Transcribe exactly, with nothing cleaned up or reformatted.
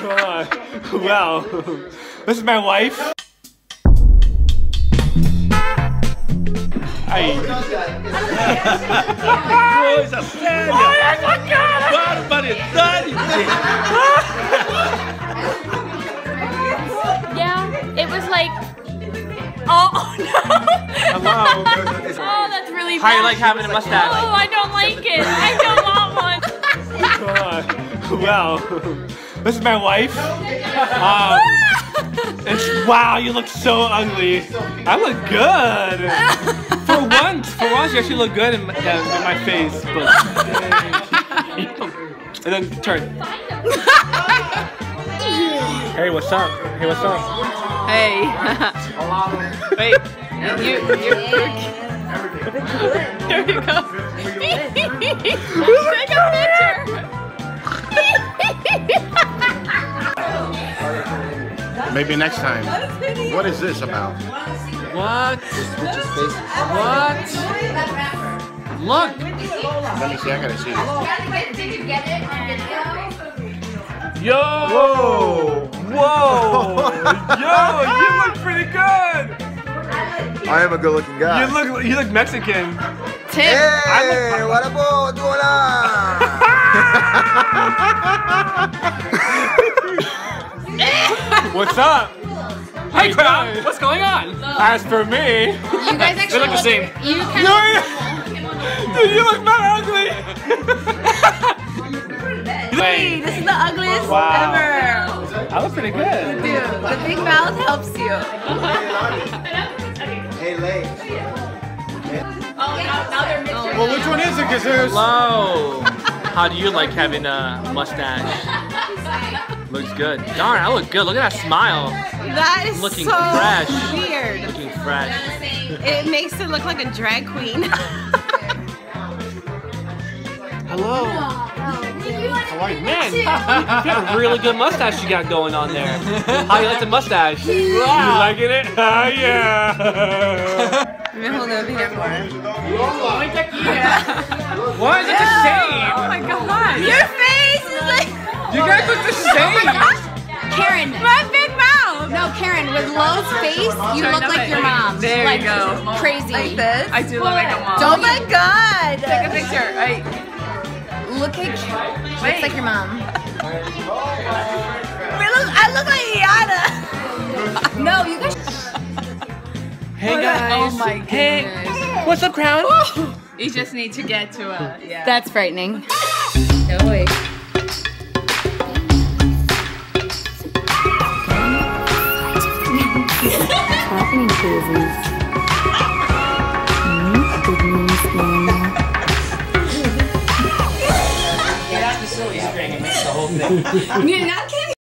Wow. This is my wife. Aí. Coisa séria! Olha essa cara! Barbaridade! Yeah, it was like. Oh, oh no! Hello. Oh, that's really bad. How you like having a mustache? Oh, I don't like it. I don't want one. Wow. This is my wife. Um, it's, wow, you look so ugly. I look good. For once, for once, you actually look good in my, uh, in my face. But, and then turn. Hey, what's up? Hey, what's up? Hey. Wait. You, you, here you go. Take a picture. Maybe next time. What is this about? What? What? Look! Let me see, I gotta see this. Did you get it on video? Yo! Whoa! Yo, you look pretty good! I am a good looking guy. You look you look Mexican. Tim. Hey, what up, Duola? What's up? Hey, crowd! What's going on? As for me, You guys actually They look the same. You kind no, of. you, dude, you look not ugly. Hey, this is the ugliest Wow. ever. I look pretty good. Dude, the big mouth helps you. Hey, Lay. Oh, now, now they're mixing. Well, which one is it? Because there's. Hello! How do you like having a mustache? Looks good. Darn, I look good. Look at that smile. That is Looking so fresh. weird. Looking fresh. It makes it look like a drag queen. Hello. How are you? Man, you got a really good mustache you got going on there. How you like the mustache? You liking it? Oh, yeah. Let me hold over here more. Why is it the same? Oh my god. Your face is like. You guys look the same. Karen. My big mouth. No, Karen, with Lo's face, you look like your mom. There like, you go. Crazy. Like this? I do look like a mom. Don't Oh my god. Take a picture. Right. Look at looks like your mom. I look, I look like Iana. No, you guys. Hey guys. Oh my Hey. goodness. What's up, crowd? You just need to get to a, yeah. That's frightening. Oh wait. Happening crazies. Mm, good news, man. Get out the silly string and make the whole thing. You're not kidding.